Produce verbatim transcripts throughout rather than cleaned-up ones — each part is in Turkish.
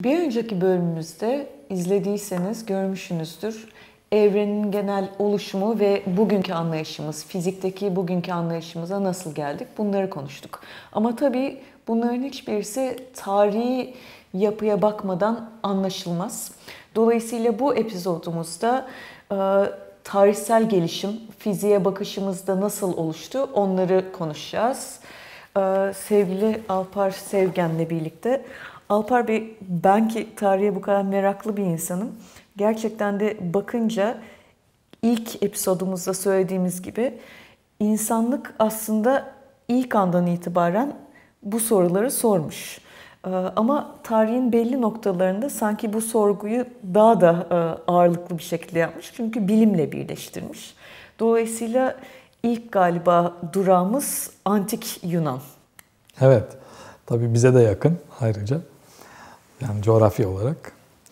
Bir önceki bölümümüzde izlediyseniz görmüşsünüzdür. Evrenin genel oluşumu ve bugünkü anlayışımız, fizikteki bugünkü anlayışımıza nasıl geldik bunları konuştuk. Ama tabii bunların hiçbirisi tarihi yapıya bakmadan anlaşılmaz. Dolayısıyla bu epizodumuzda e, tarihsel gelişim, fiziğe bakışımızda nasıl oluştu onları konuşacağız. E, sevgili Alpar Sevgen'le birlikte. Alpar Bey, ben ki tarihe bu kadar meraklı bir insanım. Gerçekten de bakınca ilk episodumuzda söylediğimiz gibi insanlık aslında ilk andan itibaren bu soruları sormuş. Ama tarihin belli noktalarında sanki bu sorguyu daha da ağırlıklı bir şekilde yapmış. Çünkü bilimle birleştirmiş. Dolayısıyla ilk galiba durağımız antik Yunan. Evet, tabii bize de yakın ayrıca. Yani coğrafya olarak.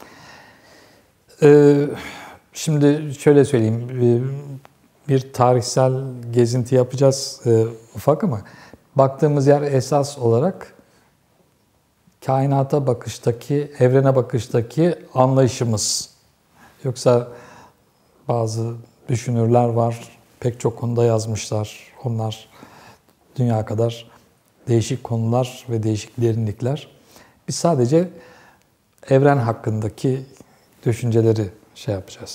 Ee, şimdi şöyle söyleyeyim, bir tarihsel gezinti yapacağız e, ufak ama baktığımız yer esas olarak kainata bakıştaki, evrene bakıştaki anlayışımız. Yoksa bazı düşünürler var, pek çok konuda yazmışlar. Onlar dünya kadar değişik konular ve değişik derinlikler. Biz sadece evren hakkındaki düşünceleri şey yapacağız.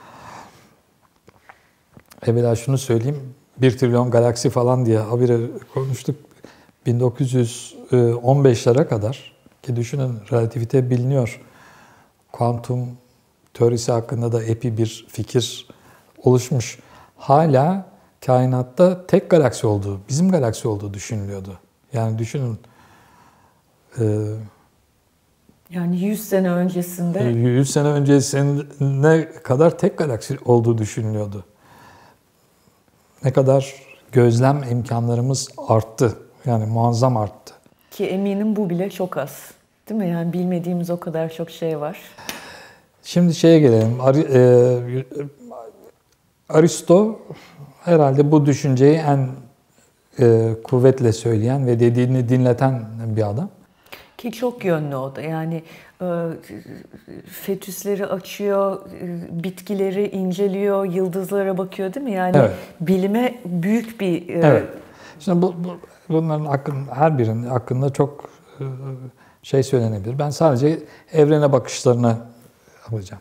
Evvela şunu söyleyeyim, bir trilyon galaksi falan diye habire konuştuk. bin dokuz yüz on beşlere kadar ki düşünün relativite biliniyor. Kuantum teorisi hakkında da epey bir fikir oluşmuş. Hala kainatta tek galaksi olduğu, bizim galaksi olduğu düşünülüyordu. Yani düşünün. E, Yani yüz sene öncesinde... yüz sene öncesine kadar tek galaksi olduğu düşünülüyordu. Ne kadar gözlem imkanlarımız arttı. Yani muazzam arttı. Ki eminim bu bile çok az. Değil mi? Yani bilmediğimiz o kadar çok şey var. Şimdi şeye gelelim. Ar e, Aristo herhalde bu düşünceyi en e, kuvvetle söyleyen ve dediğini dinleten bir adam. Ki çok yönlü o da. Yani e, fetüsleri açıyor, e, bitkileri inceliyor, yıldızlara bakıyor değil mi? Yani evet. Bilime büyük bir... E, evet. Şimdi bu, bu, bunların hakkında, her birinin hakkında çok e, şey söylenebilir. Ben sadece evrene bakışlarını alacağım.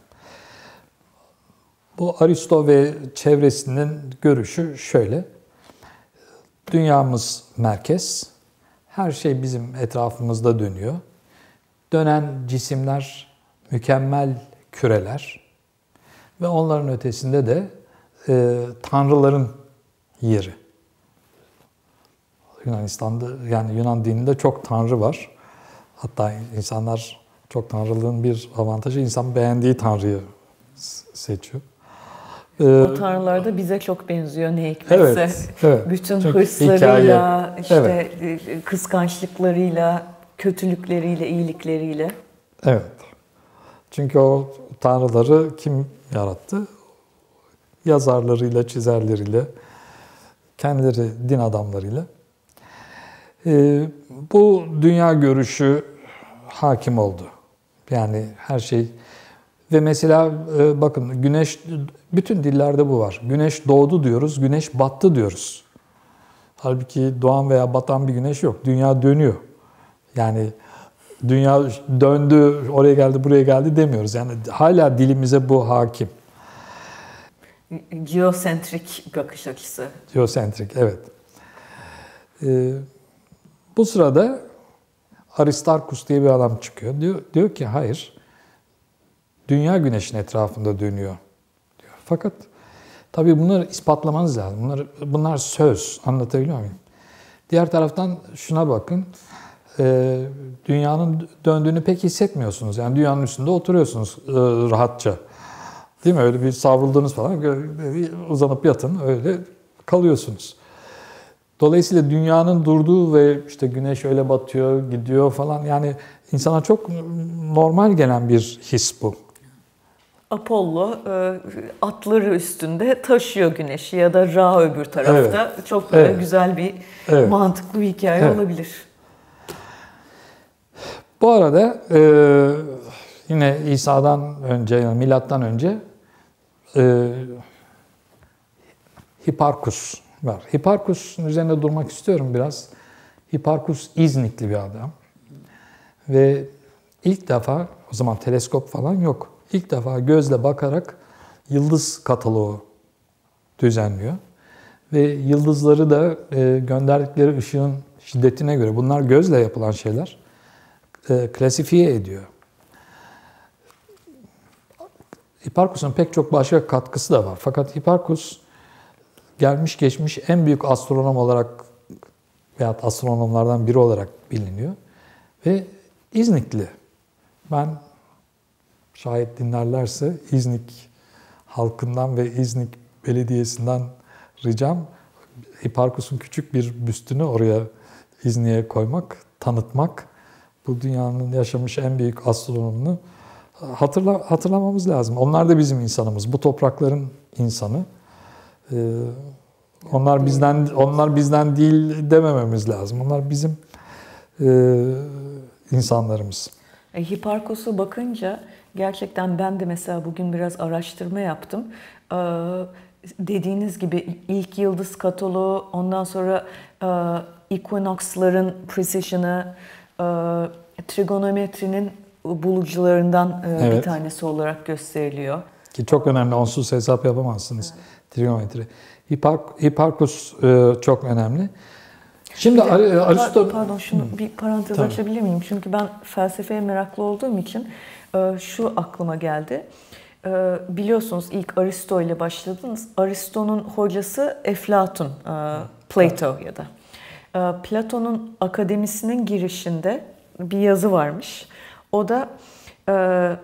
Bu Aristo ve çevresinin görüşü şöyle. Dünyamız merkez. Her şey bizim etrafımızda dönüyor. Dönen cisimler mükemmel küreler ve onların ötesinde de e, tanrıların yeri. Yunanistan'da, yani Yunan dininde çok tanrı var. Hatta insanlar çok tanrılığın bir avantajı, insan beğendiği tanrıyı seçiyor. O tanrılar da bize çok benziyor ne hikmetse. Evet, evet. Bütün çünkü hırslarıyla, hikaye, işte evet. kıskançlıklarıyla, kötülükleriyle, iyilikleriyle. Evet. Çünkü o tanrıları kim yarattı? Yazarlarıyla, çizerleriyle, kendileri din adamlarıyla. Ee, bu dünya görüşü hakim oldu. Yani her şey... Ve mesela bakın güneş, bütün dillerde bu var. Güneş doğdu diyoruz, güneş battı diyoruz. Halbuki doğan veya batan bir güneş yok. Dünya dönüyor. Yani dünya döndü, oraya geldi, buraya geldi demiyoruz. Yani hala dilimize bu hakim. Geosentrik bakış açısı. Geosentrik, evet. Ee, bu sırada Aristarkus diye bir adam çıkıyor. Diyor, diyor ki hayır. Dünya güneşin etrafında dönüyor diyor. Fakat tabii bunları ispatlamanız lazım. Bunlar, bunlar söz. Anlatabiliyor muyum? Diğer taraftan şuna bakın. E, dünyanın döndüğünü pek hissetmiyorsunuz. Yani dünyanın üstünde oturuyorsunuz e, rahatça. Değil mi? Öyle bir savrulduğunuz falan. Uzanıp yatın. Öyle kalıyorsunuz. Dolayısıyla dünyanın durduğu ve işte güneş öyle batıyor, gidiyor falan. Yani insana çok normal gelen bir his bu. Apollo atları üstünde taşıyor güneşi ya da Ra öbür tarafta. Evet. Çok evet. güzel bir, evet. mantıklı bir hikaye evet. olabilir. Bu arada yine İsa'dan önce, yani milattan önce e, Hiparkus var. Hiparkus'un üzerinde durmak istiyorum biraz. Hiparkus İznikli bir adam. Ve ilk defa, o zaman teleskop falan yok. İlk defa gözle bakarak yıldız kataloğu düzenliyor. Ve yıldızları da e, gönderdikleri ışığın şiddetine göre, bunlar gözle yapılan şeyler, e, klasifiye ediyor. Hiparkus'un pek çok başka katkısı da var. Fakat Hiparkus gelmiş geçmiş en büyük astronom olarak veyahut astronomlardan biri olarak biliniyor. Ve İznikli. Ben şayet dinlerlerse İznik halkından ve İznik Belediyesi'nden ricam Hiparkus'un küçük bir büstünü oraya İznik'e koymak, tanıtmak. Bu dünyanın yaşamış en büyük astronomunu hatırla, hatırlamamız lazım. Onlar da bizim insanımız. Bu toprakların insanı. Ee, onlar bizden onlar bizden değil demememiz lazım. Onlar bizim e, insanlarımız. E, Hiparkus'a bakınca gerçekten ben de mesela bugün biraz araştırma yaptım. Ee, dediğiniz gibi ilk yıldız kataloğu, ondan sonra e, equinox'ların precision'ı, e, trigonometrinin bulucularından e, Evet. bir tanesi olarak gösteriliyor. Ki çok önemli, onsuz hesap yapamazsınız. Evet. Trigonometri. Hipark, Hiparkus e, çok önemli. Şimdi de, Aristo... Pardon, şunu Hı. bir parantez Tabii. açabilir miyim? Çünkü ben felsefeye meraklı olduğum için e, şu aklıma geldi. E, biliyorsunuz ilk Aristo ile başladınız. Aristo'nun hocası Eflatun, e, Plato ya da. E, Platon'un akademisinin girişinde bir yazı varmış. O da e,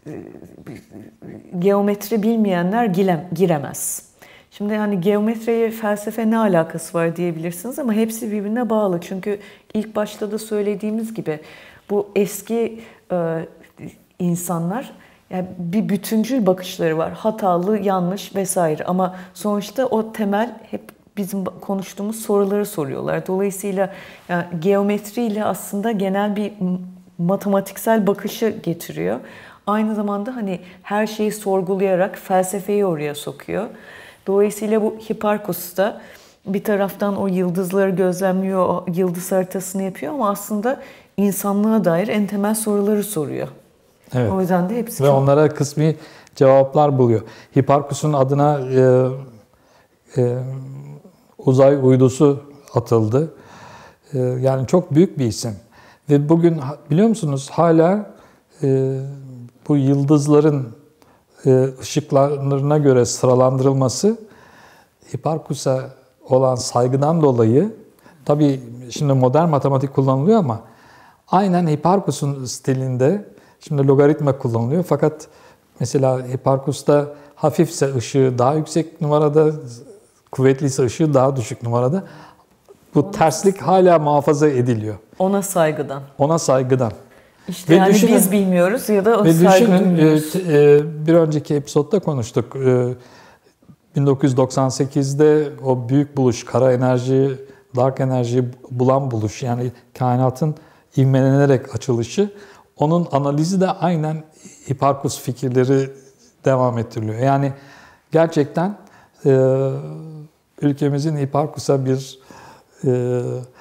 geometri bilmeyenler giremez. Şimdi hani geometriye, felsefe ne alakası var diyebilirsiniz ama hepsi birbirine bağlı. Çünkü ilk başta da söylediğimiz gibi bu eski e, insanlar, yani bir bütüncül bakışları var. Hatalı, yanlış vesaire ama sonuçta o temel hep bizim konuştuğumuz soruları soruyorlar. Dolayısıyla yani geometriyle aslında genel bir matematiksel bakışı getiriyor. Aynı zamanda hani her şeyi sorgulayarak felsefeyi oraya sokuyor. Dolayısıyla bu Hiparkus da bir taraftan o yıldızları gözlemliyor, o yıldız haritasını yapıyor ama aslında insanlığa dair en temel soruları soruyor. Evet. O yüzden de hepsi Ve çok... onlara kısmi cevaplar buluyor. Hiparkus'un adına e, e, uzay uydusu atıldı. E, yani çok büyük bir isim. Ve bugün biliyor musunuz hala e, bu yıldızların ışıklarına göre sıralandırılması Hiparkus'a olan saygıdan dolayı, tabii şimdi modern matematik kullanılıyor ama aynen Hiparkus'un stilinde şimdi logaritma kullanılıyor. Fakat mesela Hiparkus'ta hafifse ışığı daha yüksek numarada, kuvvetliyse ışığı daha düşük numarada. Bu Ona terslik hala muhafaza ediliyor. Ona saygıdan. Ona saygıdan. İşte ve yani düşünün, biz bilmiyoruz ya da o ve saygı düşünün, duymuyoruz. E, bir önceki episodda konuştuk. E, bin dokuz yüz doksan sekizde o büyük buluş, kara enerji, dark enerjiyi bulan buluş, yani kainatın ivmelenerek açılışı, onun analizi de aynen Hiparkus fikirleri devam ettiriliyor. Yani gerçekten e, ülkemizin Hiparkus'a bir e,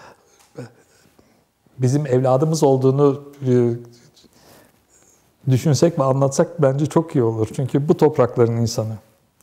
bizim evladımız olduğunu e, düşünsek ve anlatsak bence çok iyi olur. Çünkü bu toprakların insanı.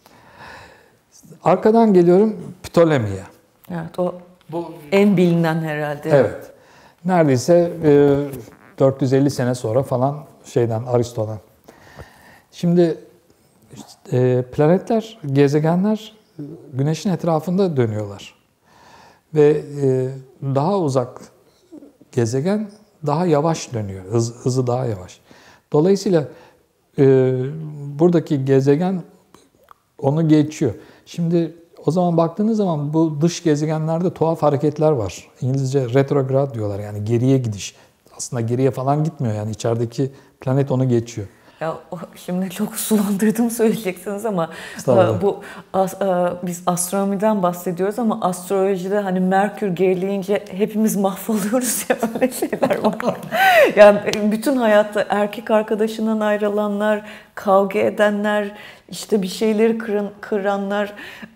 Arkadan geliyorum Ptolemy'ye. Evet, o bu en bilinen herhalde. Evet. Neredeyse e, dört yüz elli sene sonra falan şeyden, Aristo'dan. Şimdi e, planetler, gezegenler Güneş'in etrafında dönüyorlar. Ve e, daha uzak gezegen daha yavaş dönüyor. Hız, hızı daha yavaş. Dolayısıyla e, buradaki gezegen onu geçiyor. Şimdi o zaman baktığınız zaman bu dış gezegenlerde tuhaf hareketler var. İngilizce retrograd diyorlar, yani geriye gidiş. Aslında geriye falan gitmiyor, yani içerideki planet onu geçiyor. Ya şimdi çok sulandırdım söyleyeceksiniz ama bu as, biz astronomiden bahsediyoruz ama astrolojide hani Merkür gerileyince hepimiz mahvoluyoruz ya, öyle şeyler var. Yani bütün hayatta erkek arkadaşından ayrılanlar, kavga edenler, işte bir şeyleri kıran, kıranlar,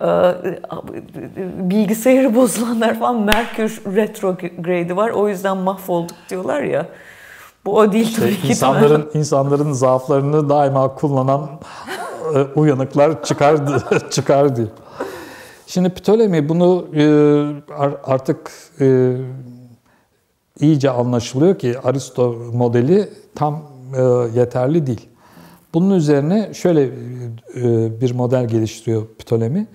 bilgisayarı bozulanlar falan, Merkür retrograde var. O yüzden mahvolduk diyorlar ya. Bu o değil tabii ki. İnsanların, insanların zaaflarını daima kullanan uyanıklar çıkar, çıkar diyor. Şimdi Ptolemy bunu artık iyice anlaşılıyor ki Aristo modeli tam yeterli değil. Bunun üzerine şöyle bir model geliştiriyor Ptolemy.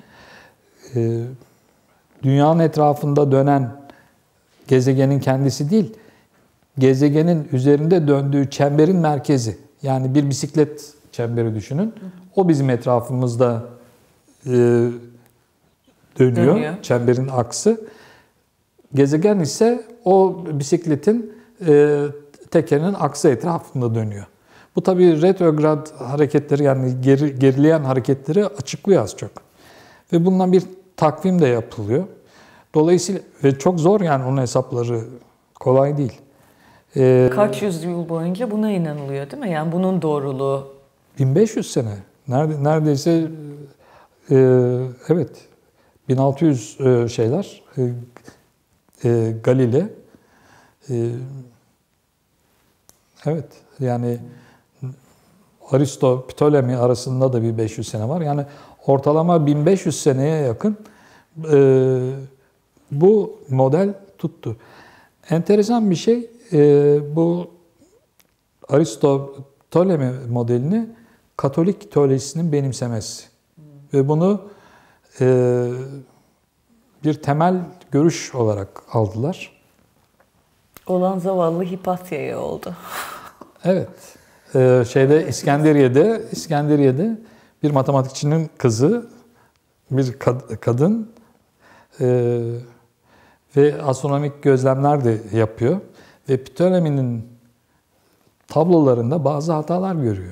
Dünyanın etrafında dönen gezegenin kendisi değil, gezegenin üzerinde döndüğü çemberin merkezi. Yani bir bisiklet çemberi düşünün. O bizim etrafımızda e, dönüyor, dönüyor. Çemberin aksı. Gezegen ise o bisikletin e, tekerinin aksı etrafında dönüyor. Bu tabii retrograd hareketleri, yani geri, gerileyen hareketleri açıklıyor az çok. Ve bundan bir takvim de yapılıyor. Dolayısıyla ve çok zor, yani onun hesapları kolay değil. Ee, Kaç yüzyıl boyunca buna inanılıyor değil mi? Yani bunun doğruluğu. bin beş yüz sene. Nerede, neredeyse e, evet bin altı yüz e, şeyler e, e, Galile e, evet yani Aristo, Ptolemy arasında da bir beş yüz sene var. Yani ortalama bin beş yüz seneye yakın e, bu model tuttu. Enteresan bir şey, e, bu Aristo Ptolemy modelini Katolik teolojisinin benimsemesi. Hmm. Ve bunu e, bir temel görüş olarak aldılar. Olan zavallı Hipatya'ya oldu. Evet. Ee, şeyde İskenderiye'de İskenderiye'de bir matematikçinin kızı, bir kad- kadın e, ve astronomik gözlemler de yapıyor ve Ptolemy'nin tablolarında bazı hatalar görüyor.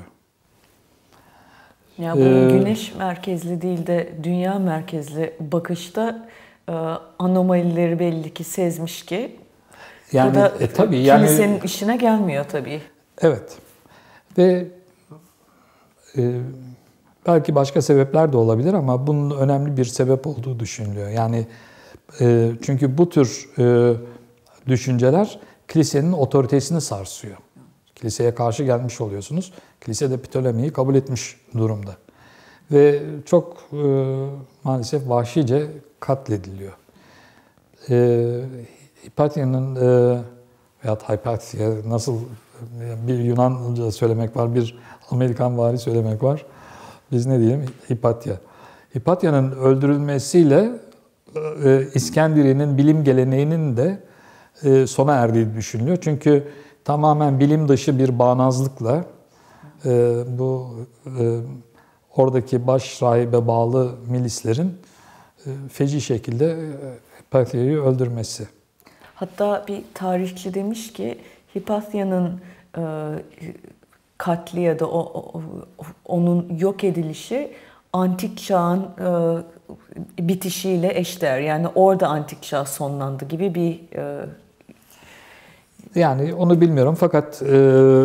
Ya bunun ee, güneş merkezli değil de dünya merkezli bakışta e, anomalileri belli ki sezmiş ki. Yani, bu da e, tabii, kilisenin yani, işine gelmiyor tabii. Evet. Ve e, belki başka sebepler de olabilir ama bunun önemli bir sebep olduğu düşünülüyor. Yani e, çünkü bu tür e, düşünceler kilisenin otoritesini sarsıyor. Kiliseye karşı gelmiş oluyorsunuz. Kilise de Ptolemy'yi kabul etmiş durumda. Ve çok e, maalesef vahşice katlediliyor. E, Hipatya'nın e, veya Hypatia, nasıl bir Yunanca söylemek var, bir Amerikan vari söylemek var. Biz ne diyelim? Hipatya. Hipatya'nın öldürülmesiyle e, İskenderiye'nin bilim geleneğinin de e, sona erdiği düşünülüyor. Çünkü tamamen bilim dışı bir bağnazlıkla e, bu e, oradaki baş rahibe bağlı milislerin e, feci şekilde Hipatya'yı öldürmesi. Hatta bir tarihçi demiş ki Hipatya'nın e, katli ya da o, o, onun yok edilişi antik çağın e, bitişiyle eşdeğer. Yani orada antik çağ sonlandı gibi bir... E... Yani onu bilmiyorum fakat e,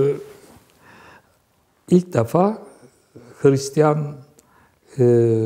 ilk defa Hristiyan e,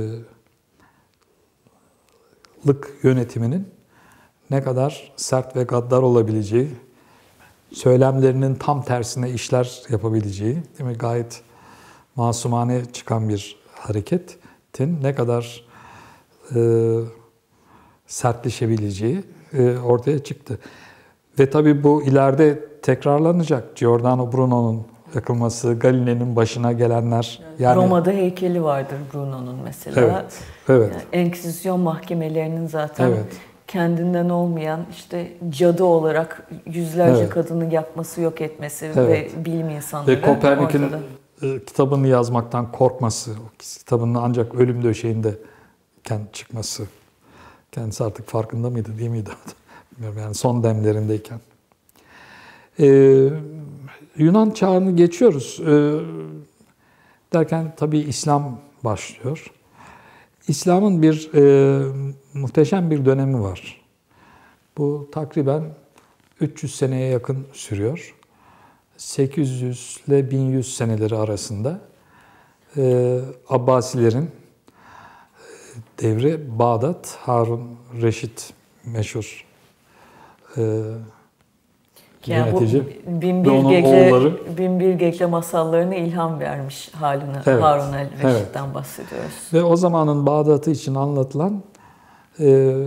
lık yönetiminin ne kadar sert ve gaddar olabileceği, söylemlerinin tam tersine işler yapabileceği, değil mi? Gayet masumane çıkan bir hareketin ne kadar e, sertleşebileceği e, ortaya çıktı. Ve tabii bu ileride tekrarlanacak. Giordano Bruno'nun yakılması, Galile'nin başına gelenler. Yani Roma'da heykeli vardır Bruno'nun mesela. Evet. Evet. Yani Enksizisyon mahkemelerinin zaten evet. kendinden olmayan işte cadı olarak yüzlerce evet. kadını yakması, yok etmesi evet. ve bilim insanları. Ve Kopernik'in ortada. Kitabını yazmaktan korkması, o kitabının ancak ölüm döşeğinde çıkması. Kendisi artık farkında mıydı, değil miydi? Bilmiyorum, yani son demlerindeyken. Ee, Yunan çağını geçiyoruz. Ee, Derken tabii İslam başlıyor. İslam'ın bir e, muhteşem bir dönemi var. Bu takriben üç yüz seneye yakın sürüyor. sekiz yüz ile bin yüz seneleri arasında e, Abbasilerin devri Bağdat, Harun Reşit meşhur e, Yani bu yönetici bin ve bir onun gece oğulları. bin bir gece masallarına ilham vermiş haline Evet, Harun el Reşit'ten evet. bahsediyoruz. Ve o zamanın Bağdat'ı için anlatılan e,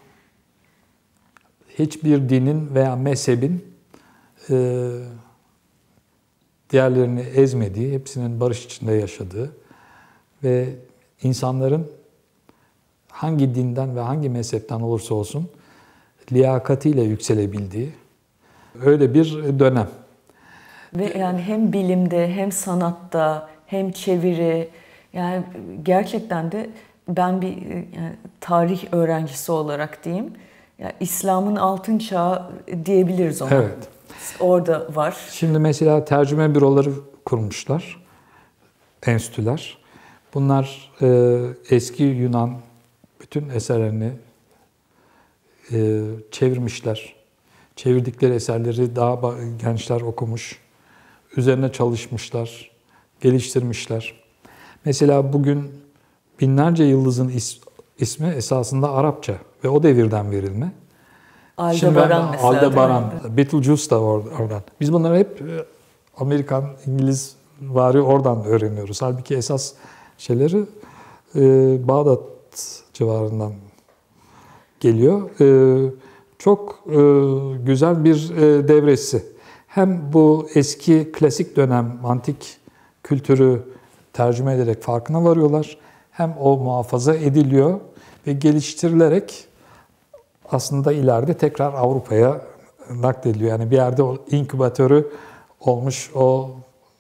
hiçbir dinin veya mezhebin e, diğerlerini ezmediği, hepsinin barış içinde yaşadığı ve insanların hangi dinden ve hangi mezhepten olursa olsun liyakatiyle yükselebildiği öyle bir dönem. Ve yani hem bilimde hem sanatta hem çeviri, yani gerçekten de ben bir yani tarih öğrencisi olarak diyeyim, yani İslam'ın altın çağı diyebiliriz ona. Evet. Orada var. Şimdi mesela tercüme büroları kurmuşlar, enstitüler. Bunlar e, eski Yunan bütün eserlerini e, çevirmişler. Çevirdikleri eserleri daha gençler okumuş, üzerine çalışmışlar, geliştirmişler. Mesela bugün binlerce yıldızın is, ismi esasında Arapça ve o devirden verilme. Aldebaran mesela. Aldebaran, Betelgeuse da oradan. Biz bunları hep Amerikan, İngiliz vari oradan öğreniyoruz. Halbuki esas şeyleri e, Bağdat civarından geliyor. E, çok e, güzel bir e, devresi. Hem bu eski klasik dönem antik kültürü tercüme ederek farkına varıyorlar. Hem o muhafaza ediliyor ve geliştirilerek aslında ileride tekrar Avrupa'ya naklediliyor. Yani bir yerde o inkübatörü olmuş, o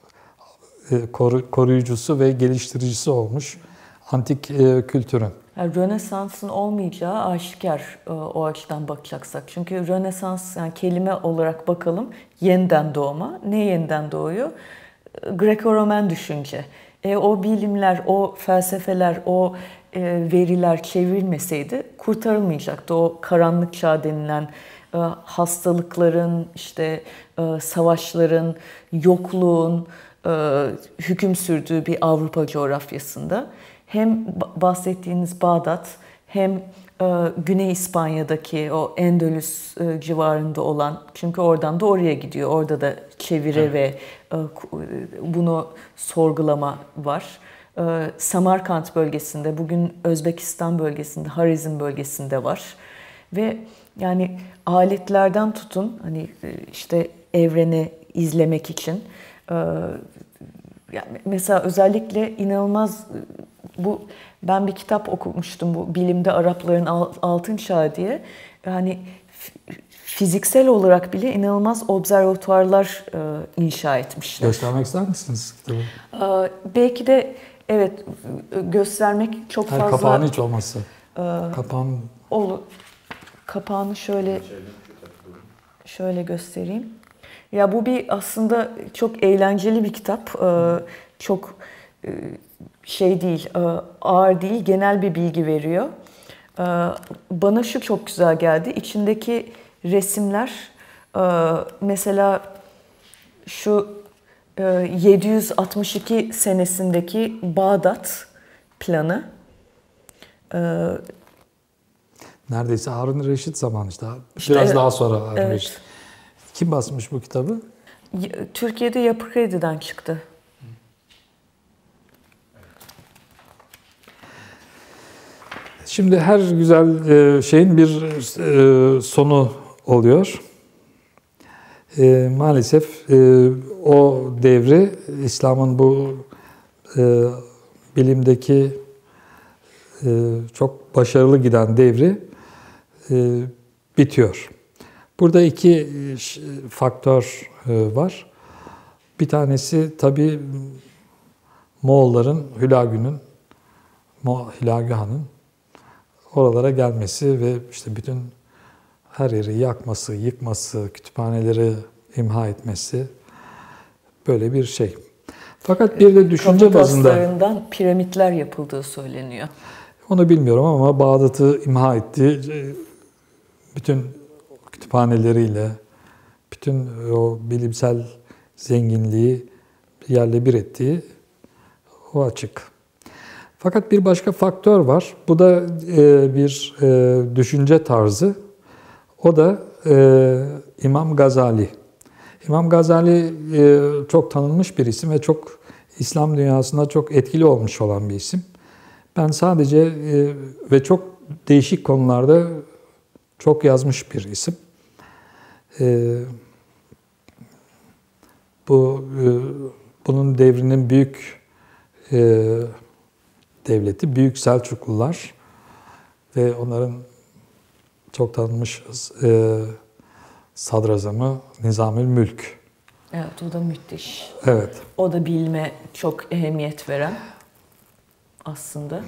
koruyucusu ve geliştiricisi olmuş antik kültürün. Yani Rönesans'ın olmayacağı aşikar o açıdan bakacaksak. Çünkü Rönesans, yani kelime olarak bakalım, yeniden doğma. Ne yeniden doğuyor? Greko-Romen düşünce. E, o bilimler, o felsefeler, o e, veriler çevrilmeseydi kurtarılmayacaktı. O karanlık çağ denilen e, hastalıkların, işte e, savaşların, yokluğun e, hüküm sürdüğü bir Avrupa coğrafyasında hem bahsettiğiniz Bağdat hem e, Güney İspanya'daki o Endülüs e, civarında olan, çünkü oradan da oraya gidiyor. Orada da çeviri evet. ve e, bunu sorgulama var. E, Samarkand bölgesinde, bugün Özbekistan bölgesinde, Harizm bölgesinde var. Ve yani aletlerden tutun, hani işte evreni izlemek için. E, yani mesela özellikle inanılmaz, bu ben bir kitap okumuştum, bu Bilimde Arapların Altın Çağı diye. Yani fiziksel olarak bile inanılmaz observatuarlar e, inşa etmişler. Göstermek ister misiniz kitabı? E, belki de evet, göstermek çok Hayır, fazla. Kapağını hiç olmazsa. E, Kapağını. Olur. Kapağını şöyle şöyle göstereyim. Ya bu bir aslında çok eğlenceli bir kitap. E, çok e, şey değil, ağır değil, genel bir bilgi veriyor. Bana şu çok güzel geldi. İçindeki resimler, mesela şu yedi yüz altmış iki senesindeki Bağdat planı. Neredeyse Harun Reşit zamanı işte. Biraz İşte, daha sonra Harun evet. Reşit. Kim basmış bu kitabı? Türkiye'de Yapı Kredi'den çıktı. Şimdi her güzel şeyin bir sonu oluyor. Maalesef o devri, İslam'ın bu bilimdeki çok başarılı giden devri bitiyor. Burada iki faktör var. Bir tanesi tabii Moğolların, Hülagü'nün, Hülagü Han'ın oralara gelmesi ve işte bütün her yeri yakması, yıkması, kütüphaneleri imha etmesi, böyle bir şey. Fakat bir de düşünce bazında, kafataslarından piramitler yapıldığı söyleniyor. onu bilmiyorum ama Bağdat'ı imha etti. Bütün kütüphaneleriyle, bütün o bilimsel zenginliği yerle bir ettiği o açık. Fakat bir başka faktör var. Bu da e, bir e, düşünce tarzı. O da e, İmam Gazali. İmam Gazali e, çok tanınmış bir isim ve çok İslam dünyasında çok etkili olmuş olan bir isim. Ben sadece e, ve çok değişik konularda çok yazmış bir isim. E, bu e, bunun devrinin büyük e, devleti Büyük Selçuklular ve onların çok tanınmış e, sadrazamı Nizamül Mülk. Evet, o da müthiş. Evet. O da bilime çok ehemmiyet veren aslında.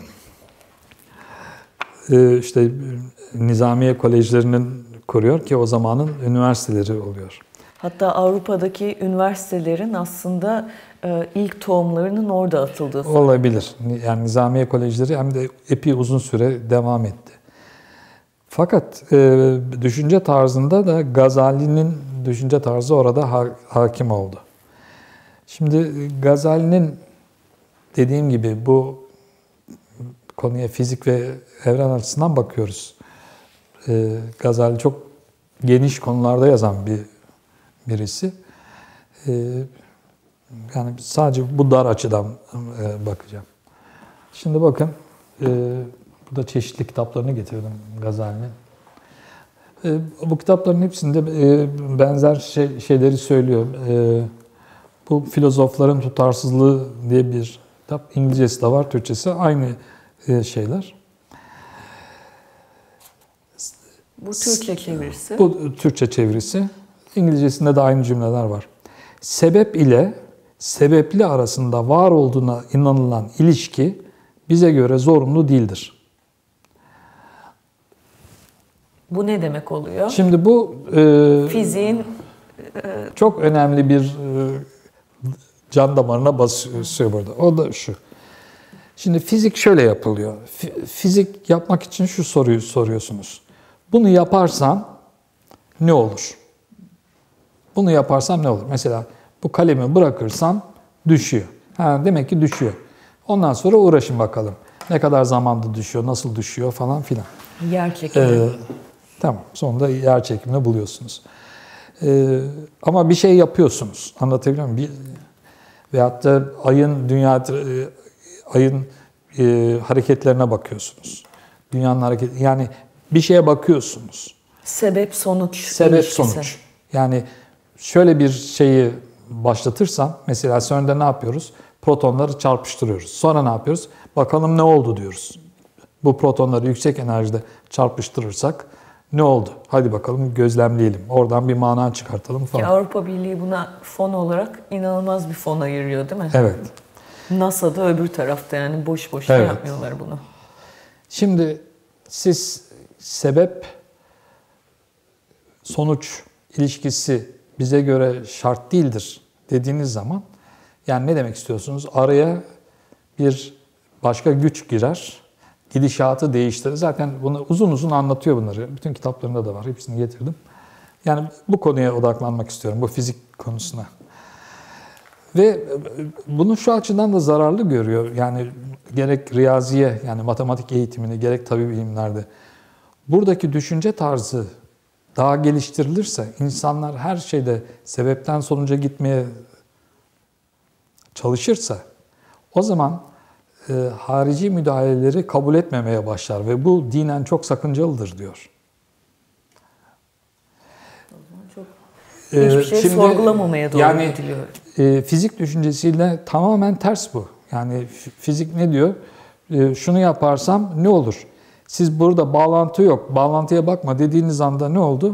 E, işte Nizamiye Kolejlerinin kuruyor ki o zamanın üniversiteleri oluyor. Hatta Avrupa'daki üniversitelerin aslında e, ilk tohumlarının orada atıldığı söyleniyor. Olabilir. Yani Nizamiye Kolejleri hem de epey uzun süre devam etti. Fakat e, düşünce tarzında da Gazali'nin düşünce tarzı orada ha, hakim oldu. Şimdi Gazali'nin dediğim gibi bu konuya fizik ve evren açısından bakıyoruz. E, Gazali çok geniş konularda yazan bir birisi. E, yani sadece bu dar açıdan e, bakacağım. Şimdi bakın, e, burada çeşitli kitaplarını getirdim Gazali'nin. E, bu kitapların hepsinde e, benzer şey, şeyleri söylüyor. E, bu Filozofların Tutarsızlığı diye bir kitap. İngilizcesi de var, Türkçesi aynı e, şeyler. Bu Türkçe çevirisi. Bu Türkçe çevirisi. İngilizcesinde de aynı cümleler var. Sebep ile sebepli arasında var olduğuna inanılan ilişki bize göre zorunlu değildir. Bu ne demek oluyor? Şimdi bu e, Fiziğin e, çok önemli bir e, can damarına basıyor burada. O da şu. Şimdi fizik şöyle yapılıyor. F- fizik yapmak için şu soruyu soruyorsunuz. Bunu yaparsam ne olur? Bunu yaparsam ne olur? Mesela bu kalemi bırakırsam düşüyor. Ha, demek ki düşüyor. Ondan sonra uğraşın bakalım. Ne kadar zamanda düşüyor, nasıl düşüyor falan filan. yer çekimi. Ee, tamam, sonunda yer çekimini buluyorsunuz. Ee, ama bir şey yapıyorsunuz. Anlatabiliyor muyum? Bir, veyahut da ayın, dünya, e, ayın e, hareketlerine bakıyorsunuz. Dünyanın hareketi, yani bir şeye bakıyorsunuz. Sebep sonuç. Sebep ilişkisi. sonuç. Yani şöyle bir şeyi başlatırsam, mesela CERN'de ne yapıyoruz? Protonları çarpıştırıyoruz. Sonra ne yapıyoruz? Bakalım ne oldu diyoruz. Bu protonları yüksek enerjide çarpıştırırsak ne oldu? Hadi bakalım gözlemleyelim. Oradan bir mana çıkartalım falan. Ki Avrupa Birliği buna fon olarak inanılmaz bir fon ayırıyor değil mi? Evet. NASA'da öbür tarafta, yani boş boşuna Evet. yapmıyorlar bunu. Şimdi siz sebep sonuç ilişkisi bize göre şart değildir dediğiniz zaman, yani ne demek istiyorsunuz? Araya bir başka güç girer, gidişatı değiştirir. Zaten bunu uzun uzun anlatıyor bunları. Bütün kitaplarında da var. Hepsini getirdim. Yani bu konuya odaklanmak istiyorum, bu fizik konusuna. Ve bunu şu açıdan da zararlı görüyor. Yani gerek riyaziye, yani matematik eğitimini, gerek tabii bilimlerde. Buradaki düşünce tarzı daha geliştirilirse, insanlar her şeyde sebepten sonuca gitmeye çalışırsa, o zaman e, harici müdahaleleri kabul etmemeye başlar ve bu dinen çok sakıncalıdır diyor. Çok hiçbir şey Şimdi, sorgulamamaya doğru yani, gidiliyor. E, fizik düşüncesiyle tamamen ters bu. Yani fizik ne diyor? E, şunu yaparsam ne olur? Siz burada bağlantı yok, bağlantıya bakma dediğiniz anda ne oldu?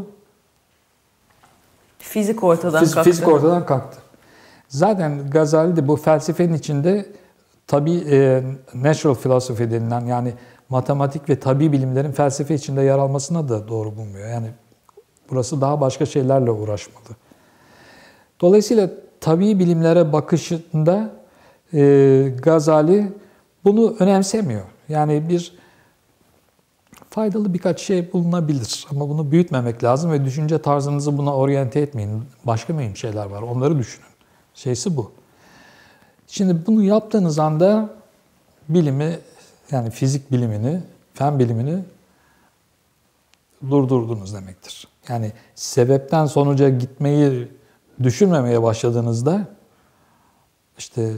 Fizik ortadan Fiz, kalktı. Fizik ortadan kalktı. Zaten Gazali de bu felsefenin içinde tabii e, natural philosophy denilen, yani matematik ve tabii bilimlerin felsefe içinde yer almasına da doğru bulmuyor. Yani burası daha başka şeylerle uğraşmalı. Dolayısıyla tabii bilimlere bakışında e, Gazali bunu önemsemiyor. Yani bir faydalı birkaç şey bulunabilir ama bunu büyütmemek lazım ve düşünce tarzınızı buna oryante etmeyin. Başka mühim şeyler var, onları düşünün. Şeysi bu. Şimdi bunu yaptığınız anda bilimi, yani fizik bilimini, fen bilimini durdurdunuz demektir. Yani sebepten sonuca gitmeyi düşünmemeye başladığınızda işte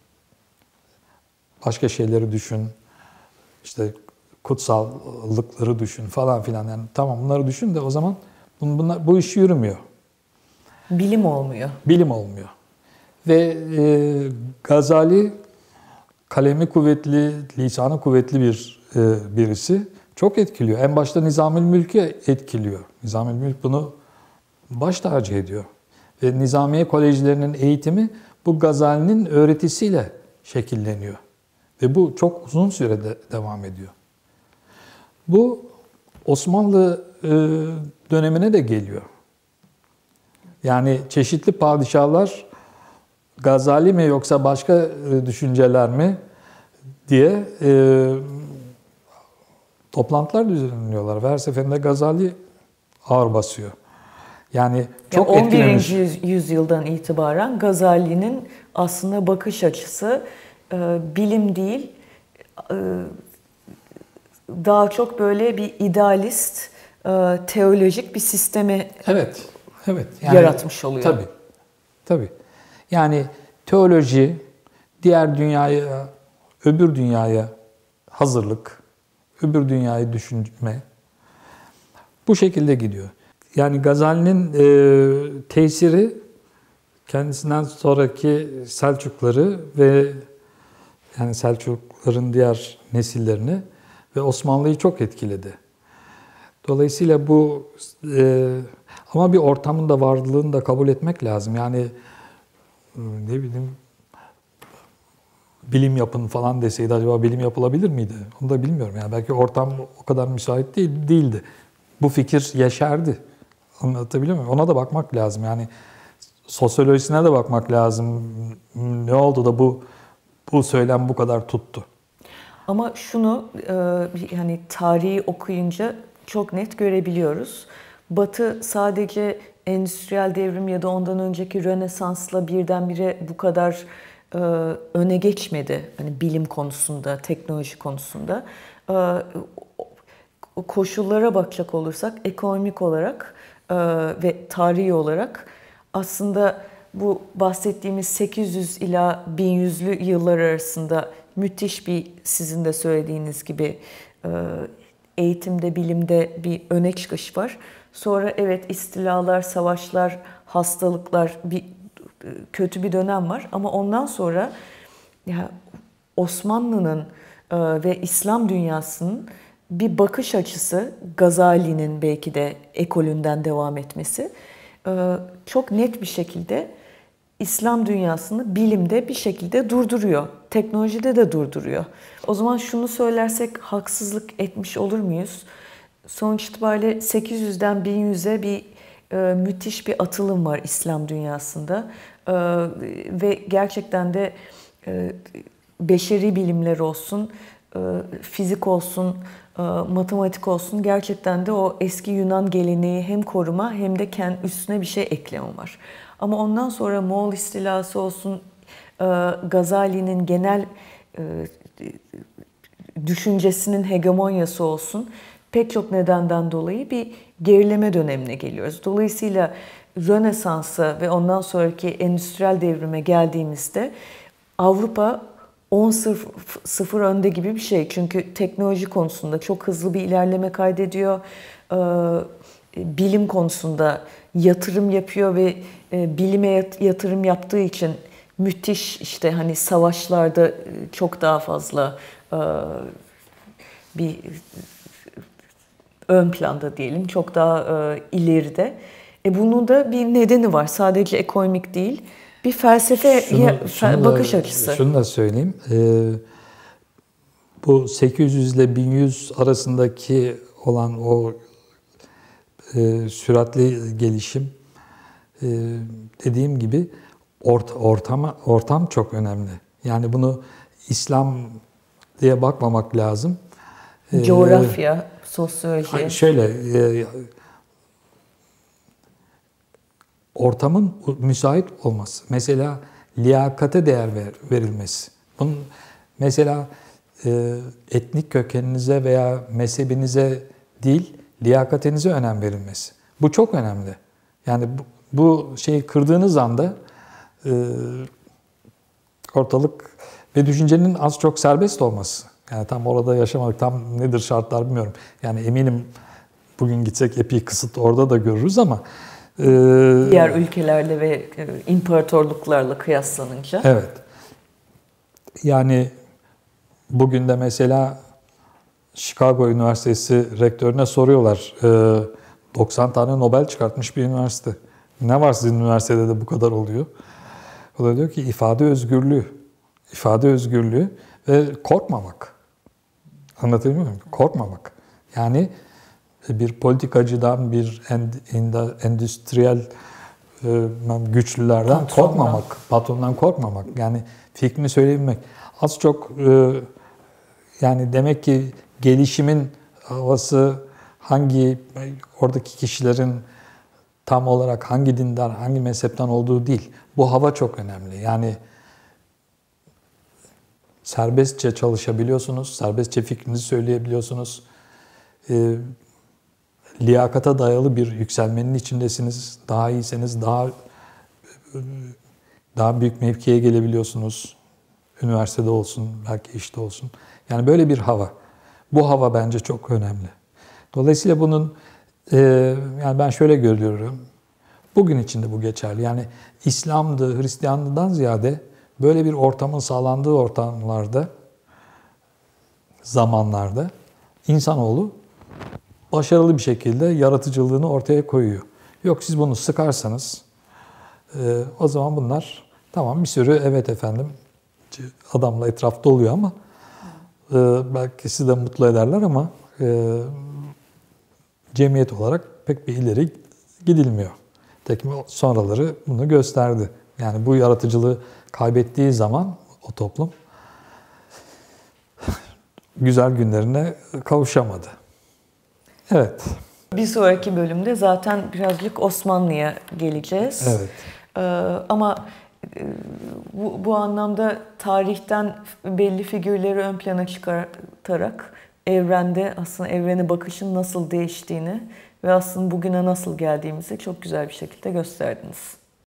başka şeyleri düşün, işte kutsallıkları düşün falan filan. Yani tamam bunları düşün de o zaman bunlar, bu iş yürümüyor. Bilim olmuyor. Bilim olmuyor. Ve e, Gazali kalemi kuvvetli, lisanı kuvvetli bir e, birisi. Çok etkiliyor. En başta Nizamül Mülk'ü etkiliyor. Nizamül Mülk bunu baş tacı ediyor. Ve Nizamiye Kolejlerinin eğitimi bu Gazali'nin öğretisiyle şekilleniyor. Ve bu çok uzun sürede devam ediyor. Bu Osmanlı e, dönemine de geliyor. Yani çeşitli padişahlar Gazali mi yoksa başka e, düşünceler mi diye e, toplantılar düzenliyorlar. Ve her seferinde Gazali ağır basıyor. Yani çok yani etkilemiş. on birinci yüzyıldan itibaren Gazali'nin aslında bakış açısı e, bilim değil, e, daha çok böyle bir idealist, e, teolojik bir sistemi Evet, evet. Yani, yaratmış oluyor. Tabii, tabii. Yani teoloji, diğer dünyaya, öbür dünyaya hazırlık, öbür dünyayı düşünme bu şekilde gidiyor. Yani Gazali'nin e, tesiri kendisinden sonraki Selçukları ve yani Selçukların diğer nesillerini ve Osmanlı'yı çok etkiledi. Dolayısıyla bu e, ama bir ortamın da varlığını da kabul etmek lazım. Yani ne bileyim bilim yapın falan deseydi acaba bilim yapılabilir miydi? Onu da bilmiyorum. Yani belki ortam o kadar müsait değil, değildi. Bu fikir yeşerdi. Anlatabiliyor muyum? Ona da bakmak lazım. Yani sosyolojisine de bakmak lazım. Ne oldu da bu bu söylem bu kadar tuttu? Ama şunu e, yani tarihi okuyunca çok net görebiliyoruz. Batı sadece endüstriyel devrim ya da ondan önceki Rönesans'la birdenbire bu kadar e, öne geçmedi. Hani bilim konusunda, teknoloji konusunda. E, koşullara bakacak olursak ekonomik olarak e, ve tarihi olarak aslında bu bahsettiğimiz sekiz yüz ila bin yüzlü yıllar arasında müthiş bir, sizin de söylediğiniz gibi e, eğitimde, bilimde bir öne çıkış var. Sonra evet istilalar, savaşlar, hastalıklar, bir kötü bir dönem var. Ama ondan sonra ya Osmanlı'nın e, ve İslam dünyasının bir bakış açısı, Gazali'nin belki de ekolünden devam etmesi e, çok net bir şekilde İslam dünyasını bilimde bir şekilde durduruyor. Teknolojide de durduruyor. O zaman şunu söylersek haksızlık etmiş olur muyuz? Sonuç itibariyle sekiz yüzden bin yüze bir e, müthiş bir atılım var İslam dünyasında. E, ve gerçekten de e, beşeri bilimler olsun, e, fizik olsun, e, matematik olsun, gerçekten de o eski Yunan geleneği hem koruma hem de kendi üstüne bir şey ekleme var. Ama ondan sonra Moğol istilası olsun, e, Gazali'nin genel e, düşüncesinin hegemonyası olsun, pek çok nedenden dolayı bir gerileme dönemine geliyoruz. Dolayısıyla Rönesans'a ve ondan sonraki endüstriyel devrime geldiğimizde Avrupa on sıfır önde gibi bir şey. Çünkü teknoloji konusunda çok hızlı bir ilerleme kaydediyor. Bilim konusunda yatırım yapıyor ve bilime yatırım yaptığı için müthiş işte hani savaşlarda çok daha fazla bir ön planda diyelim, çok daha ileride. E bunun da bir nedeni var. Sadece ekonomik değil. Bir felsefe, şunu, şunu bakış da, açısı. Şunu da söyleyeyim. Ee, bu sekiz yüz ile bin yüz arasındaki olan o e, süratli gelişim e, dediğim gibi ort, ortama, ortam çok önemli. Yani bunu İslam diye bakmamak lazım. Coğrafya, ee, sosyoloji. Şöyle, e, ortamın müsait olması. Mesela liyakate değer ver, verilmesi. Bunun mesela e, etnik kökeninize veya mezhebinize değil, liyakatenize önem verilmesi. Bu çok önemli. Yani bu, bu şeyi kırdığınız anda e, ortalık ve düşüncenin az çok serbest olması. Yani tam orada yaşamadık, tam nedir şartlar bilmiyorum. Yani eminim bugün gitsek epey kısıt orada da görürüz ama e, diğer ülkelerle ve imparatorluklarla kıyaslanınca. Evet. Yani bugün de mesela Chicago Üniversitesi rektörüne soruyorlar. doksan tane Nobel çıkartmış bir üniversite. Ne var sizin üniversitede de bu kadar oluyor? O da diyor ki ifade özgürlüğü. İfade özgürlüğü ve korkmamak. Anlatabiliyor muyum? Korkmamak. Yani bir politikacıdan, bir endüstriyel güçlülerden patrondan. korkmamak, patrondan korkmamak. Yani fikrini söyleyebilmek. Az çok yani demek ki gelişimin havası hangi oradaki kişilerin tam olarak hangi dinden, hangi mezhepten olduğu değil. Bu hava çok önemli. Yani serbestçe çalışabiliyorsunuz, serbestçe fikrinizi söyleyebiliyorsunuz. E, liyakata dayalı bir yükselmenin içindesiniz. Daha iyiseniz daha daha büyük mevkiye gelebiliyorsunuz. Üniversitede olsun, belki işte olsun. Yani böyle bir hava. Bu hava bence çok önemli. Dolayısıyla bunun e, yani ben şöyle görüyorum. Bugün için de bu geçerli. Yani İslam'dı, Hristiyanlı'dan ziyade böyle bir ortamın sağlandığı ortamlarda, zamanlarda insanoğlu başarılı bir şekilde yaratıcılığını ortaya koyuyor. Yok siz bunu sıkarsanız e, o zaman bunlar tamam bir sürü evet efendim adamla etrafta oluyor ama e, belki sizi de mutlu ederler ama e, cemiyet olarak pek bir ileri gidilmiyor. Tekim sonraları bunu gösterdi. Yani bu yaratıcılığı kaybettiği zaman o toplum güzel günlerine kavuşamadı. Evet. Bir sonraki bölümde zaten birazcık Osmanlı'ya geleceğiz. Evet. Ee, ama bu, bu anlamda tarihten belli figürleri ön plana çıkartarak evrende aslında evrene bakışın nasıl değiştiğini ve aslında bugüne nasıl geldiğimizi çok güzel bir şekilde gösterdiniz.